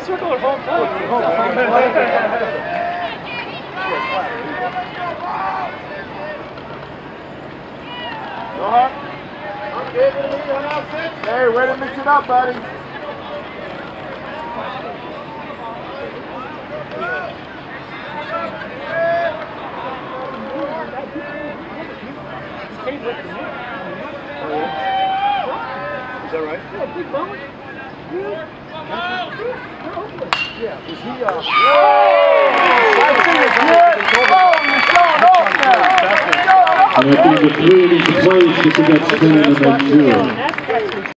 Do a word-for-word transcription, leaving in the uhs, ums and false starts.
circle at home plate. Hey, way to mix it up, buddy. Is that right? Yeah, big bonus. Yeah, was he, uh... And I think the three needs to play to get to number two.